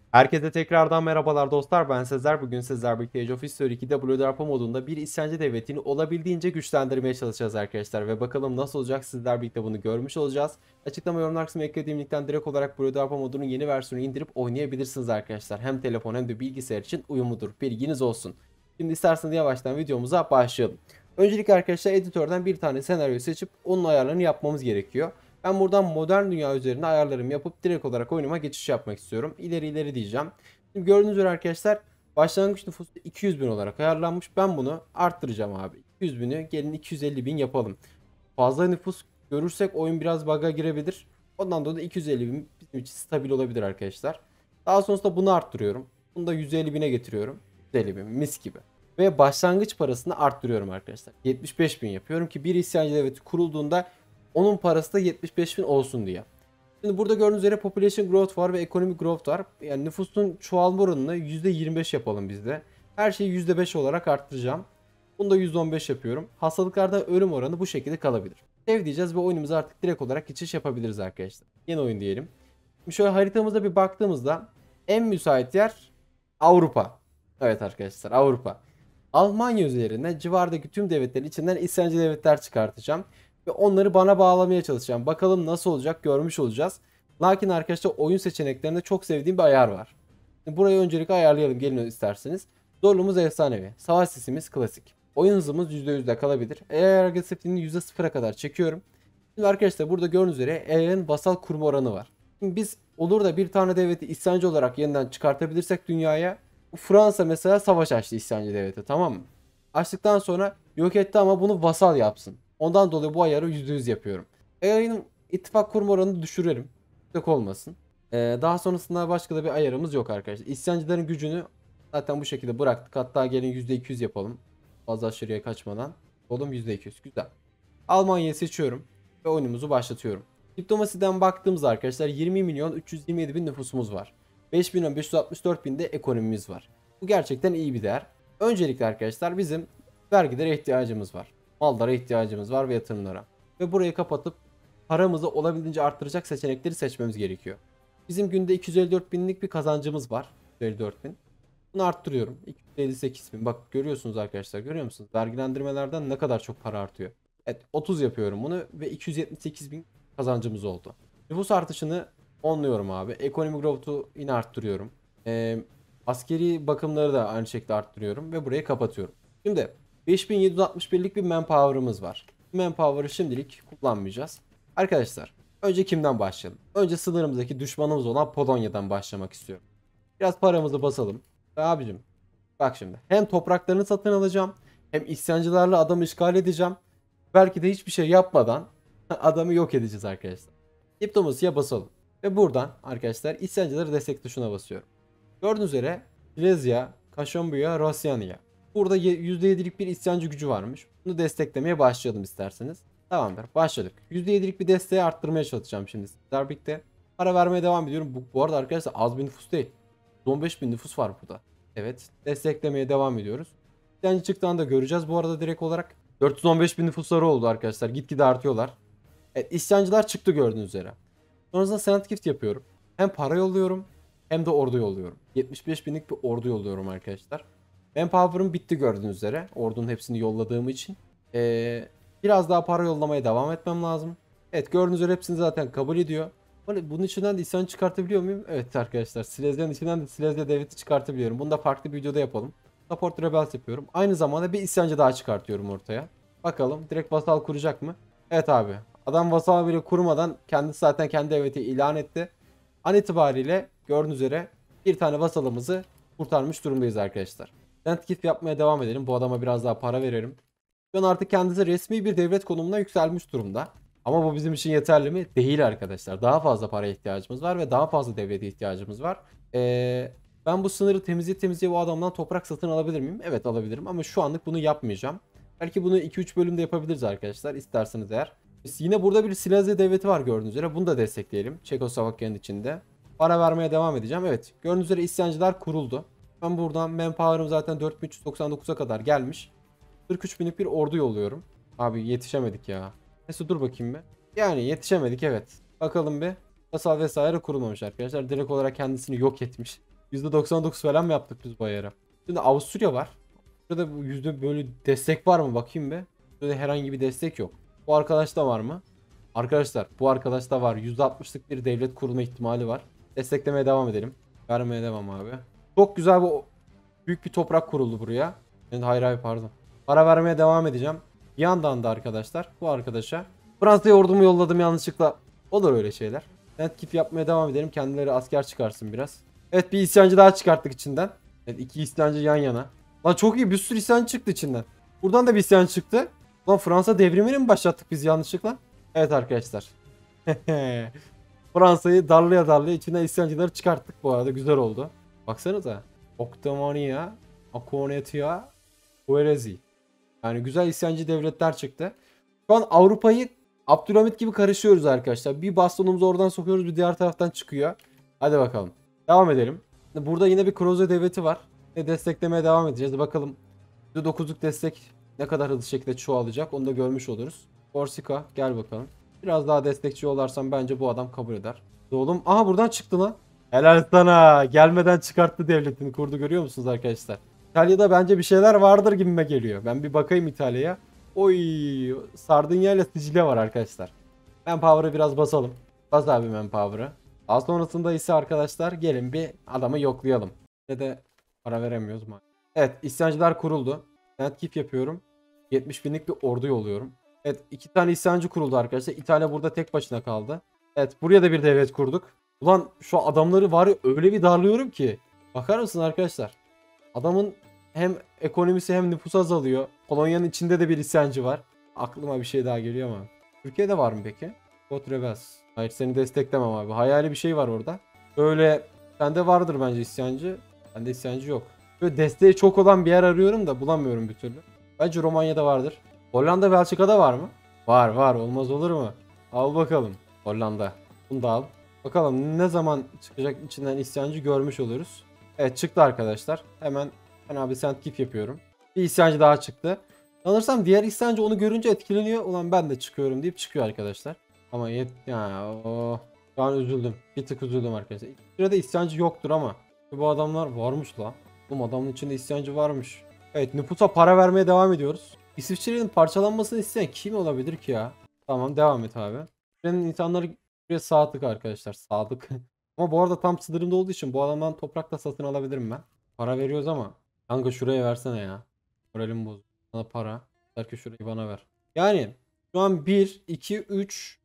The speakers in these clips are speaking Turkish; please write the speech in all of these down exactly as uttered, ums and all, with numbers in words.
Herkese tekrardan merhabalar dostlar. Ben Sezer. Bugün sizler birlikte Age of History iki W D R P modunda bir isyancı devletini olabildiğince güçlendirmeye çalışacağız arkadaşlar. Ve bakalım nasıl olacak, sizler birlikte bunu görmüş olacağız. Açıklama yorumlar kısmına eklediğim linkten direkt olarak W D R P modunun yeni versiyonu indirip oynayabilirsiniz arkadaşlar. Hem telefon hem de bilgisayar için uyumludur. Bilginiz olsun. Şimdi isterseniz yavaştan videomuza başlayalım. Öncelikle arkadaşlar editörden bir tane senaryo seçip onun ayarlarını yapmamız gerekiyor. Ben buradan modern dünya üzerinde ayarlarımı yapıp direkt olarak oyunuma geçiş yapmak istiyorum. İleri ileri diyeceğim. Şimdi gördüğünüz üzere arkadaşlar başlangıç nüfusu iki yüz bin olarak ayarlanmış. Ben bunu arttıracağım abi. iki yüz bini gelin iki yüz elli bin yapalım. Fazla nüfus görürsek oyun biraz bug'a girebilir. Ondan dolayı iki yüz elli bin bizim için stabil olabilir arkadaşlar. Daha sonrasında bunu arttırıyorum. Bunu da yüz elli bine getiriyorum. yüz elli bin mis gibi. Ve başlangıç parasını arttırıyorum arkadaşlar. yetmiş beş bin yapıyorum ki bir isyancı devleti kurulduğunda onun parası da yetmiş beş bin olsun diye. Şimdi burada gördüğünüz üzere population growth var ve economic growth var. Yani nüfusun çoğalma oranını yüzde yirmi beş yapalım biz de. Her şeyi yüzde beş olarak arttıracağım. Bunu da yüzde on beş yapıyorum. Hastalıklarda ölüm oranı bu şekilde kalabilir. Sev diyeceğiz ve oyunumuza artık direkt olarak geçiş yapabiliriz arkadaşlar. Yeni oyun diyelim. Şimdi şöyle haritamıza bir baktığımızda en müsait yer Avrupa. Evet arkadaşlar, Avrupa. Almanya üzerine civardaki tüm devletlerin içinden isyancı devletler çıkartacağım. Ve onları bana bağlamaya çalışacağım. Bakalım nasıl olacak, görmüş olacağız. Lakin arkadaşlar oyun seçeneklerinde çok sevdiğim bir ayar var. Şimdi burayı öncelikle ayarlayalım gelin isterseniz. Zorluğumuz efsanevi. Savaş sesimiz klasik. Oyun hızımız yüzde yüzde kalabilir. Eğer agresifliğini yüzde sıfıra kadar çekiyorum. Şimdi arkadaşlar burada gördüğünüz üzere A I'nin basal kurma oranı var. Şimdi biz olur da bir tane devleti isyancı olarak yeniden çıkartabilirsek dünyaya, Fransa mesela savaş açtı isyancı devleti, tamam mı? Açtıktan sonra yok etti ama bunu vasal yapsın. Ondan dolayı bu ayarı yüzde yüz yapıyorum. A I'nin ittifak kurma oranını düşürelim. Yüksek olmasın. Ee, daha sonrasında başka da bir ayarımız yok arkadaşlar. İsyancıların gücünü zaten bu şekilde bıraktık. Hatta gelin yüzde iki yüz yapalım. Fazla aşırıya kaçmadan. Oğlum yüzde iki yüz. Güzel. Almanya'yı seçiyorum ve oyunumuzu başlatıyorum. Diplomasiden baktığımızda arkadaşlar yirmi milyon üç yüz yirmi yedi bin nüfusumuz var. beş milyon beş yüz altmış dört bin de ekonomimiz var. Bu gerçekten iyi bir değer. Öncelikle arkadaşlar bizim vergilere ihtiyacımız var. Mallara ihtiyacımız var ve yatırımlara. Ve burayı kapatıp paramızı olabildiğince arttıracak seçenekleri seçmemiz gerekiyor. Bizim günde iki yüz elli dört binlik bir kazancımız var. iki yüz elli dört bin. Bunu arttırıyorum. iki yüz elli sekiz bin. Bak görüyorsunuz arkadaşlar, görüyor musunuz? Vergilendirmelerden ne kadar çok para artıyor. Evet, otuz yapıyorum bunu ve iki yüz yetmiş sekiz bin kazancımız oldu. Nüfus artışını onluyorum abi. Ekonomi growth'u yine arttırıyorum. Ee, askeri bakımları da aynı şekilde arttırıyorum ve burayı kapatıyorum. Şimdi beş bin yedi yüz altmış birlik bir manpower'ımız var. Manpower'ı şimdilik kullanmayacağız. Arkadaşlar önce kimden başlayalım? Önce sınırımızdaki düşmanımız olan Polonya'dan başlamak istiyorum. Biraz paramızı basalım. Ve abicim bak şimdi hem topraklarını satın alacağım hem isyancılarla adamı işgal edeceğim. Belki de hiçbir şey yapmadan adamı yok edeceğiz arkadaşlar. Diplomasıya basalım. Ve buradan arkadaşlar isyancıları destek tuşuna basıyorum. Gördüğünüz üzere Silezya, Kaşonbuya, Rosyanya. Burada yüzde yedilik bir isyancı gücü varmış. Bunu desteklemeye başlayalım isterseniz. Tamamdır, başladık. yüzde yedilik bir desteği arttırmaya çalışacağım şimdi. Sizler birlikte para vermeye devam ediyorum. Bu, bu arada arkadaşlar az bir nüfus değil. on beş bin nüfus var burada. Evet, desteklemeye devam ediyoruz. İsyancı çıktığını da göreceğiz. Bu arada direkt olarak dört yüz on beş bin nüfusları oldu arkadaşlar. Gitgide artıyorlar. Evet, isyancılar çıktı gördüğünüz üzere. Sonrasında Senate Gift yapıyorum. Hem para yolluyorum hem de ordu yolluyorum. yetmiş beş binlik bir ordu yolluyorum arkadaşlar. Manpower'ım bitti gördüğünüz üzere. Ordunun hepsini yolladığım için. Ee, biraz daha para yollamaya devam etmem lazım. Evet, gördüğünüz üzere hepsini zaten kabul ediyor. Bunun içinden de isyan çıkartabiliyor muyum? Evet arkadaşlar, Silezya'nın içinden de Silezya devleti çıkartabiliyorum. Bunu da farklı bir videoda yapalım. Support Rebels yapıyorum. Aynı zamanda bir isyancı daha çıkartıyorum ortaya. Bakalım direkt vasal kuracak mı? Evet abi. Adam vasal bile kurmadan kendisi zaten kendi devleti ilan etti. An itibariyle gördüğünüz üzere bir tane vasalımızı kurtarmış durumdayız arkadaşlar. Sentkif yapmaya devam edelim. Bu adama biraz daha para verelim. Şu an artık kendisi resmi bir devlet konumuna yükselmiş durumda. Ama bu bizim için yeterli mi? Değil arkadaşlar. Daha fazla para ihtiyacımız var ve daha fazla devlete ihtiyacımız var. Ee, ben bu sınırı temizliğe temizliğe bu adamdan toprak satın alabilir miyim? Evet, alabilirim ama şu anlık bunu yapmayacağım. Belki bunu iki üç bölümde yapabiliriz arkadaşlar isterseniz eğer. Biz yine burada bir Silezya devleti var gördüğünüz üzere. Bunu da destekleyelim. Çekoslovakya'nın içinde. Para vermeye devam edeceğim. Evet, gördüğünüz üzere isyancılar kuruldu. Ben buradan manpower'ım zaten dört bin üç yüz doksan dokuza kadar gelmiş. kırk üç binlik bir ordu yolluyorum. Abi yetişemedik ya. Neyse dur bakayım bir. Yani yetişemedik evet. Bakalım bir. Vasal vesaire kurulmamış arkadaşlar. Direkt olarak kendisini yok etmiş. yüzde doksan dokuz falan mı yaptık biz bu ayarı? Şimdi Avusturya var. Burada bu yüzde böyle destek var mı bakayım be. Burada herhangi bir destek yok. Bu arkadaşta var mı? Arkadaşlar bu arkadaşta var. yüzde altmışlık bir devlet kurma ihtimali var. Desteklemeye devam edelim. Vermeye devam abi. Çok güzel bir büyük bir toprak kuruldu buraya. Yani hayır hayır pardon. Para vermeye devam edeceğim. Bir yandan da arkadaşlar bu arkadaşa Fransa'ya ordumu yolladım yanlışlıkla. Olur öyle şeyler. Netkif yapmaya devam edelim. Kendileri asker çıkarsın biraz. Evet bir isyancı daha çıkarttık içinden. Evet iki isyancı yan yana. Lan çok iyi bir sürü isyan çıktı içinden. Buradan da bir isyan çıktı. Lan Fransa devrimini mi başlattık biz yanlışlıkla? Evet arkadaşlar. Fransa'yı darlaya darlaya içinden isyancıları çıkarttık bu arada. Güzel oldu. Baksanıza. Oktomania, Akonetia, Huerezi. Yani güzel isyancı devletler çıktı. Şu an Avrupa'yı Abdülhamit gibi karışıyoruz arkadaşlar. Bir bastonumuzu oradan sokuyoruz, bir diğer taraftan çıkıyor. Hadi bakalım. Devam edelim. Burada yine bir Kroze devleti var. Ve desteklemeye devam edeceğiz. Bakalım yüzde dokuzluk destek ne kadar hızlı şekilde çoğalacak onu da görmüş oluruz. Korsika gel bakalım. Biraz daha destekçi yollarsan bence bu adam kabul eder. Oğlum aha buradan çıktı lan. Helal sana. Gelmeden çıkarttı devletini kurdu görüyor musunuz arkadaşlar? İtalya'da bence bir şeyler vardır gibime geliyor. Ben bir bakayım İtalya'ya. Oy Sardinya ile Sicilya var arkadaşlar. Manpower'ı biraz basalım. Bas abi Manpower'ı. Daha sonrasında ise arkadaşlar gelin bir adamı yoklayalım. Ne de para veremiyoruz mu? Evet isyancılar kuruldu. Netkif yapıyorum. yetmiş binlik bir ordu yolluyorum. Evet iki tane isyancı kuruldu arkadaşlar. İtalya burada tek başına kaldı. Evet buraya da bir devlet kurduk. Ulan şu adamları var ya öyle bir darlıyorum ki. Bakar mısın arkadaşlar? Adamın hem ekonomisi hem nüfusu azalıyor. Polonya'nın içinde de bir isyancı var. Aklıma bir şey daha geliyor ama. Türkiye'de var mı peki? God Rebels. Hayır seni desteklemem abi. Hayali bir şey var orada. Böyle sende vardır bence isyancı. Bende isyancı yok. Böyle desteği çok olan bir yer arıyorum da bulamıyorum bir türlü. Bence Romanya'da vardır. Hollanda Belçika'da var mı? Var var olmaz olur mu? Al bakalım. Hollanda. Bunu da al. Bakalım ne zaman çıkacak içinden isyancı görmüş oluruz. Evet çıktı arkadaşlar. Hemen ben abi sentkip yapıyorum. Bir isyancı daha çıktı. Sanırsam diğer isyancı onu görünce etkileniyor. Ulan ben de çıkıyorum deyip çıkıyor arkadaşlar. Ama yet ya o şu an üzüldüm. Bir tık üzüldüm arkadaşlar. İlk sırada isyancı yoktur ama bu adamlar varmış la. Bu adamın içinde isyancı varmış. Evet nüfusa para vermeye devam ediyoruz. İsviçre'nin parçalanmasını isteyen kim olabilir ki ya? Tamam devam et abi. İsviçre'nin insanları buraya sadık arkadaşlar. Sadık. Ama bu arada tam sınırımda olduğu için bu adamdan toprak da satın alabilirim ben. Para veriyoruz ama. Kanka şuraya versene ya. Moralim bozuk. Sana para. Der ki şurayı bana ver. Yani şu an bir, iki, üç,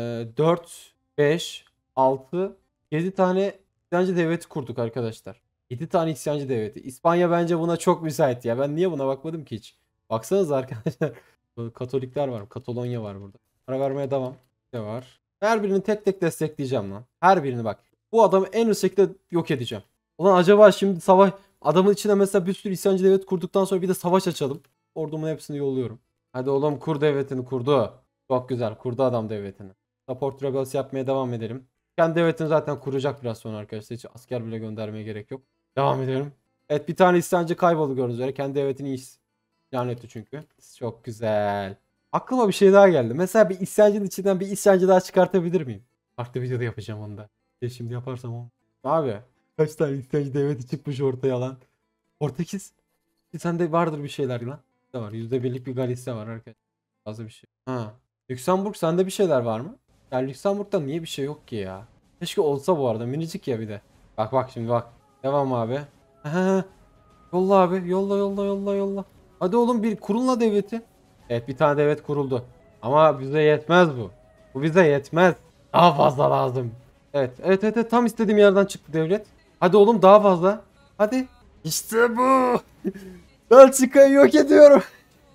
dört, beş, altı, yedi tane isyancı devleti kurduk arkadaşlar. yedi tane isyancı devleti. İspanya bence buna çok müsait ya. Ben niye buna bakmadım ki hiç? Baksanıza arkadaşlar. Katolikler var. Katalonya var burada. Para vermeye devam. Ne var? Her birini tek tek destekleyeceğim lan. Her birini bak. Bu adamı en hızlı şekilde yok edeceğim. Ulan acaba şimdi savaş adamın içine mesela bir sürü isyancı devlet kurduktan sonra bir de savaş açalım. Ordumun hepsini yolluyorum. Hadi oğlum kur devletini kurdu. Çok güzel kurdu adam devletini. Support Rebels yapmaya devam edelim. Kendi devletini zaten kuracak biraz sonra arkadaşlar. Hiç asker bile göndermeye gerek yok. Devam edelim. Evet bir tane isyancı kayboldu gördüğünüz üzere. Kendi devletini ilan etti çünkü. Çok güzel. Aklıma bir şey daha geldi. Mesela bir isyancının içinden bir isyancı daha çıkartabilir miyim? Farklı videoda yapacağım onu da. Ya şimdi yaparsam o. Abi kaç tane isyancı devleti çıkmış ortaya lan. Portekiz. Sende vardır bir şeyler lan. Ne var? yüzde birlik bir Galicia var arkadaşlar. Fazla bir şey. Ha. Lüksemburg sende bir şeyler var mı? Ya Lüksemburg'da niye bir şey yok ki ya? Keşke olsa bu arada. Minicik ya bir de. Bak bak şimdi bak. Devam abi. Aha. Yolla abi. Yolla yolla yolla yolla. Hadi oğlum bir kurulma devleti. Evet bir tane devlet kuruldu. Ama bize yetmez bu. Bu bize yetmez. Daha fazla lazım. Evet evet evet, evet. Tam istediğim yerden çıktı devlet. Hadi oğlum daha fazla. Hadi. İşte bu. Belçika'yı yok ediyorum.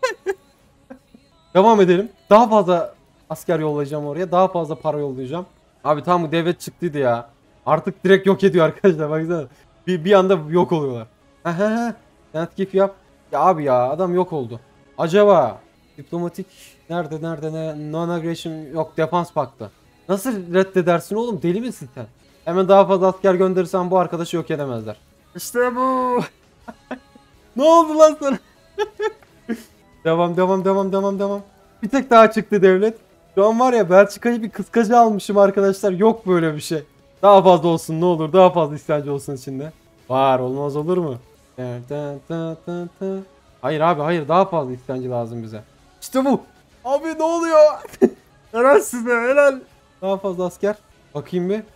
Devam edelim. Daha fazla asker yollayacağım oraya. Daha fazla para yollayacağım. Abi tam bu devlet çıktıydı ya. Artık direkt yok ediyor arkadaşlar. Baksana. Bir, bir anda yok oluyorlar. Aha. Netkif yap. Ya abi ya adam yok oldu. Acaba diplomatik nerede nerede ne non-aggression yok defans paktı. Nasıl reddedersin oğlum deli misin sen? Hemen daha fazla asker gönderirsen bu arkadaşı yok edemezler. İşte bu. Ne oldu lan sana? Devam devam devam devam devam. Bir tek daha çıktı devlet. Şu an var ya Belçika'yı bir kıskacı almışım arkadaşlar. Yok böyle bir şey. Daha fazla olsun ne olur. Daha fazla isyancı olsun içinde. Var, olmaz olur mu? Tı tı tı tı tı. Hayır abi, hayır, daha fazla isyancı lazım bize. İşte bu. Abi ne oluyor? Helal size, helal. Daha fazla asker. Bakayım bir.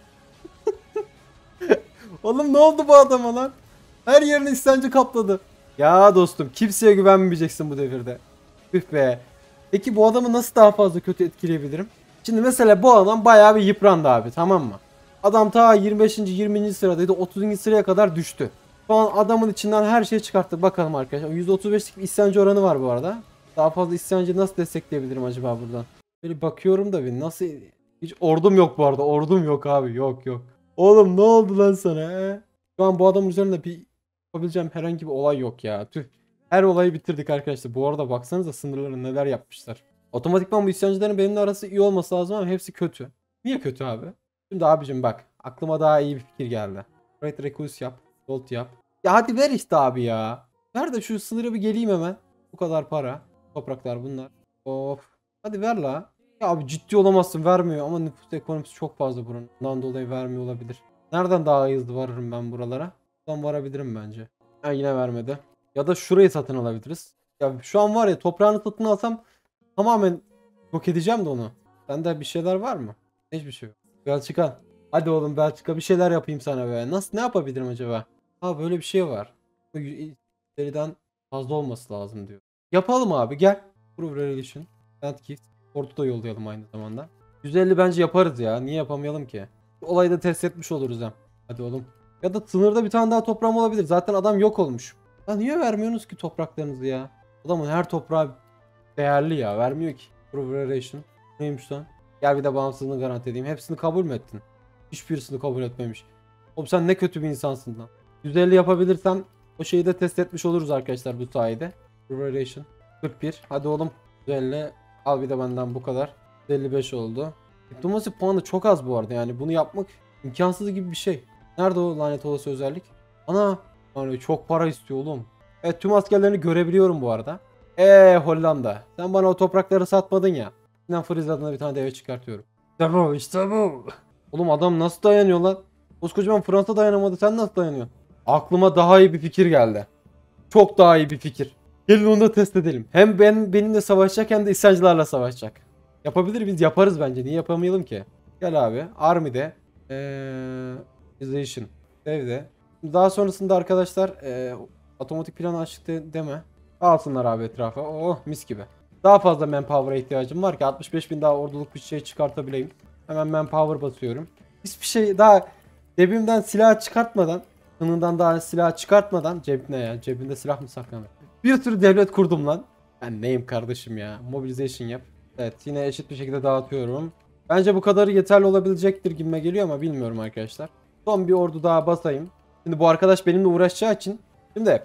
Oğlum ne oldu bu adama lan? Her yerini isyancı kapladı. Ya dostum, kimseye güvenmeyeceksin bu devirde. Üf be. Peki bu adamı nasıl daha fazla kötü etkileyebilirim? Şimdi mesela bu adam bayağı bir yıprandı abi, tamam mı? Adam ta yirmi beşinci yirminci sıradaydı, otuzuncu sıraya kadar düştü. Şu an adamın içinden her şeyi çıkarttık, bakalım arkadaşlar. yüzde otuz beşlik bir isyancı oranı var bu arada. Daha fazla isyancı nasıl destekleyebilirim acaba buradan? Böyle bakıyorum da bir nasıl... Hiç ordum yok bu arada, ordum yok abi, yok yok. Oğlum ne oldu lan sana he? Şu an bu adamın üzerinde bir yapabileceğim herhangi bir olay yok ya. Tüh. Her olayı bitirdik arkadaşlar. Bu arada baksanıza sınırları neler yapmışlar. Otomatikman bu isyancıların benimle arası iyi olması lazım ama hepsi kötü. Niye kötü abi? Şimdi abicim bak, aklıma daha iyi bir fikir geldi. Right Recluse yap. Gold yap. Ya hadi ver işte abi ya. Ver de şu sınırı bir geleyim hemen. Bu kadar para. Topraklar bunlar. Of. Hadi ver la. Ya abi ciddi olamazsın, vermiyor ama nüfus ekonomisi çok fazla buranın. Bundan dolayı vermiyor olabilir. Nereden daha hızlı varırım ben buralara? Buradan varabilirim bence. Ha, yine vermedi. Ya da şurayı satın alabiliriz. Ya şu an var ya, toprağını satın alsam tamamen yok edeceğim de onu. Sende bir şeyler var mı? Hiçbir şey yok. Belçika. Hadi oğlum Belçika, bir şeyler yapayım sana be. Nasıl, ne yapabilirim acaba? Ha, böyle bir şey var. Bu seriden fazla olması lazım diyor. Yapalım abi, gel. Prove Relation. Send Gift. Portu da yollayalım aynı zamanda. yüz elli bence yaparız ya. Niye yapamayalım ki? Olayı da test etmiş oluruz hem. Hadi oğlum. Ya da sınırda bir tane daha toprağım olabilir. Zaten adam yok olmuş. Ya niye vermiyorsunuz ki topraklarınızı ya? Adamın her toprağı değerli ya. Vermiyor ki. Prove Relation. Neymiş lan? Gel bir de bağımsızlığını garanti edeyim. Hepsini kabul mü ettin? Hiçbirisini kabul etmemiş. Oğlum sen ne kötü bir insansın lan. yüz elli yapabilirsem o şeyi de test etmiş oluruz arkadaşlar bu sayede. Relation kırk bir. Hadi oğlum. yüz elli. Al bir de benden bu kadar. yüz elli beş oldu. Diplomasi puanı çok az bu arada, yani bunu yapmak imkansız gibi bir şey. Nerede o lanet olası özellik? Ana. Yani çok para istiyor oğlum. Evet, tüm askerlerini görebiliyorum bu arada. Eee Hollanda. Sen bana o toprakları satmadın ya. Ben Friz adına bir tane deve çıkartıyorum. İşte bu, işte bu. Oğlum adam nasıl dayanıyor lan? Koskocaman Fransa dayanamadı, sen nasıl dayanıyorsun? Aklıma daha iyi bir fikir geldi. Çok daha iyi bir fikir. Gelin onu da test edelim. Hem ben benimle savaşacak hem de isyancılarla savaşacak. Yapabilir miyiz? Yaparız bence. Niye yapamayalım ki? Gel abi. Army'de. Eee... Ization. Devde. Daha sonrasında arkadaşlar eee otomatik planı açık de, deme. Alsınlar abi etrafa. Oh mis gibi. Daha fazla manpower'a ihtiyacım var ki altmış beş bin daha orduluk bir şey çıkartabileyim. Hemen manpower basıyorum. Hiçbir şey daha cebimden silah çıkartmadan, kınından daha silah çıkartmadan, cebine ya, cebinde silah mı saklanır? Bir sürü devlet kurdum lan. Ben neyim kardeşim ya? Mobilization yap. Evet, yine eşit bir şekilde dağıtıyorum. Bence bu kadarı yeterli olabilecektir gibime geliyor ama bilmiyorum arkadaşlar. Son bir ordu daha basayım. Şimdi bu arkadaş benimle uğraşacağı için. Şimdi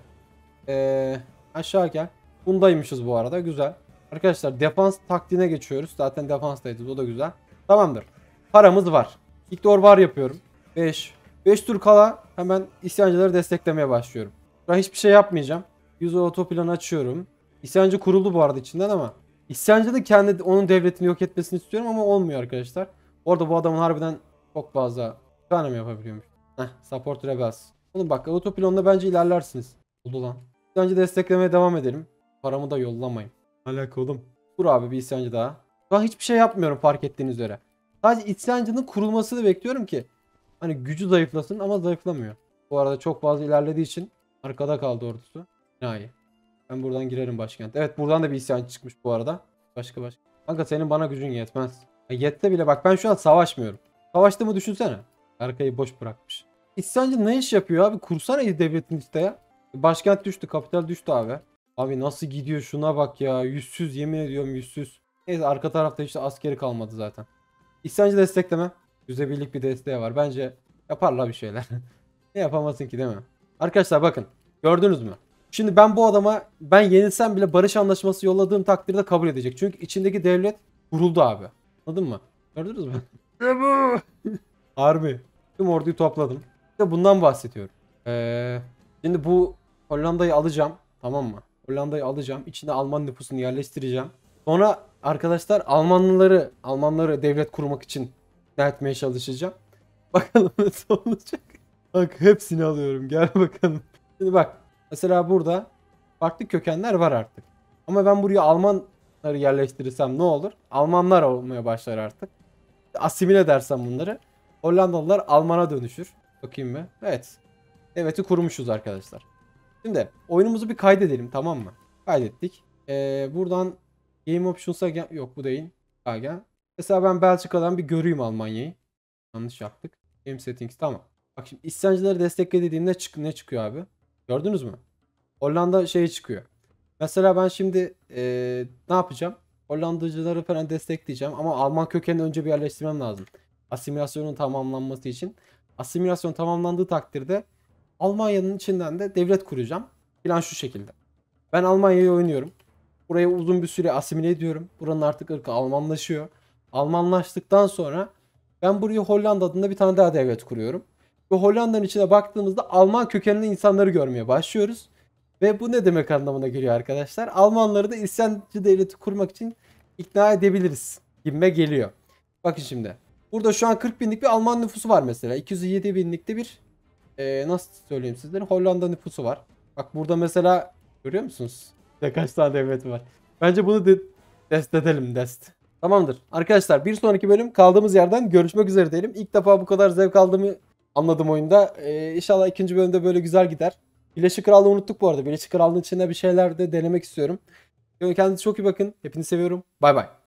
ee, aşağı gel. Bundaymışız bu arada, güzel. Arkadaşlar defans taktiğine geçiyoruz. Zaten defanstaydı, o da güzel. Tamamdır. Paramız var. İlk doğru var yapıyorum. beş. beş tur kala hemen isyancıları desteklemeye başlıyorum. Ben hiçbir şey yapmayacağım. yüz otoplanı açıyorum. İsyancı kuruldu bu arada içinden ama İsyancı da kendi onun devletini yok etmesini istiyorum ama olmuyor arkadaşlar. Orada bu adamın harbiden çok fazla tane mi yapabiliyormuş? Heh, support rebels. Oğlum bak, autopilonla bence ilerlersiniz. Oldu lan. İsyancı desteklemeye devam edelim. Paramı da yollamayın. Alaka oğlum. Dur abi, bir isyancı daha. Ben hiçbir şey yapmıyorum fark ettiğiniz üzere. Sadece isyancının kurulmasını bekliyorum ki hani gücü zayıflasın ama zayıflamıyor. Bu arada çok fazla ilerlediği için arkada kaldı ordusu. İyi. Ben buradan girerim başkent. Evet, buradan da bir isyan çıkmış bu arada. Başka başka. Kanka senin bana gücün yetmez. Ya yetse bile bak, ben şu an savaşmıyorum. Savaştığımı düşünsene. Arkayı boş bırakmış. İsyancı ne iş yapıyor abi? Kursana devletin işte ya. Başkent düştü, kapital düştü abi. Abi nasıl gidiyor, şuna bak ya. Yüzsüz, yemin ediyorum yüzsüz. Neyse, arka tarafta işte askeri kalmadı zaten. İsyancı destekleme. yüzde birlik bir desteği var. Bence yaparlar bir şeyler. Ne yapamazsın ki değil mi? Arkadaşlar bakın. Gördünüz mü? Şimdi ben bu adama, ben yenilsem bile barış anlaşması yolladığım takdirde kabul edecek. Çünkü içindeki devlet kuruldu abi. Anladın mı? Gördünüz mü? Ne bu? Harbi. Tüm orduyu topladım. İşte bundan bahsediyorum. Ee, şimdi bu Hollanda'yı alacağım. Tamam mı? Hollanda'yı alacağım. İçine Alman nüfusunu yerleştireceğim. Sonra arkadaşlar Almanlıları, Almanları devlet kurmak için ikna etmeye çalışacağım. Bakalım nasıl olacak. Bak hepsini alıyorum. Gel bakalım. Şimdi bak. Mesela burada farklı kökenler var artık. Ama ben buraya Almanları yerleştirirsem ne olur? Almanlar olmaya başlar artık. Asimile edersem bunları. Hollandalılar Alman'a dönüşür. Bakayım mı? Evet. Devleti kurmuşuz arkadaşlar. Şimdi oyunumuzu bir kaydedelim, tamam mı? Kaydettik. Ee, buradan Game Options'a gel. Yok bu değil. Ha, gel. Mesela ben Belçika'dan bir göreyim Almanya'yı. Yanlış yaptık. Game Settings, tamam. Bak şimdi isyancıları destekle dediğimde çık ne çıkıyor abi? Gördünüz mü? Hollanda şey çıkıyor. Mesela ben şimdi eee, ne yapacağım? Hollandacıları falan destekleyeceğim ama Alman kökenini önce bir yerleştirmem lazım. Asimilasyonun tamamlanması için. Asimilasyon tamamlandığı takdirde Almanya'nın içinden de devlet kuracağım. Plan şu şekilde. Ben Almanya'yı oynuyorum. Buraya uzun bir süre asimile ediyorum. Buranın artık ırkı Almanlaşıyor. Almanlaştıktan sonra ben buraya Hollanda adında bir tane daha devlet kuruyorum. Ve Hollanda'nın içine baktığımızda Alman kökenli insanları görmeye başlıyoruz. Ve bu ne demek anlamına geliyor arkadaşlar? Almanları da isyancı devleti kurmak için ikna edebiliriz gibime geliyor. Bakın şimdi. Burada şu an kırk binlik bir Alman nüfusu var mesela. iki yüz yedi binlik de bir ee, nasıl söyleyeyim sizlere, Hollanda nüfusu var. Bak burada mesela görüyor musunuz? Ne kaç tane devlet var. Bence bunu de test edelim, test. Tamamdır. Arkadaşlar bir sonraki bölüm kaldığımız yerden görüşmek üzere diyelim. İlk defa bu kadar zevk aldığımı anladım oyunda. Ee, inşallah ikinci bölümde böyle güzel gider. Birleşik Krallığı unuttuk bu arada. Birleşik Krallığı'nın içinde bir şeyler de denemek istiyorum. Kendinize çok iyi bakın. Hepinizi seviyorum. Bay bay.